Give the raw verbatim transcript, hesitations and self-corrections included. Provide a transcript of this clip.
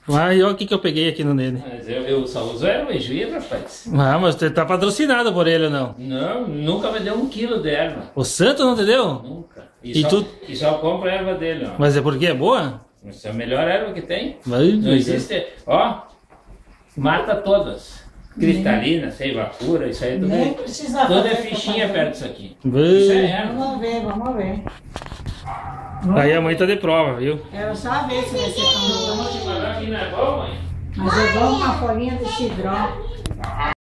Aí, olha o que que eu peguei aqui no nele. Mas eu, eu só uso erva e juízo, rapaz. Ah, mas você tá patrocinado por ele ou não? Não, nunca me deu um quilo de erva. O Santo não te deu? Nunca. E, E só, tu- e só compro a erva dele, ó. Mas é porque é boa? Essa é a melhor erva que tem. Vai, Não vai, existe, ó, mata todas. Cristalina, seiva pura, isso aí tudo Nem é, precisa tudo é fazer fichinha propaganda. perto disso aqui. vai. Isso é erva. Vamos ver, vamos ver. Aí a mãe tá de prova, viu? Quero só ver se vai ser tão bom. Mas aqui não é bom, mãe? Mas eu dou uma folhinha de cidrão.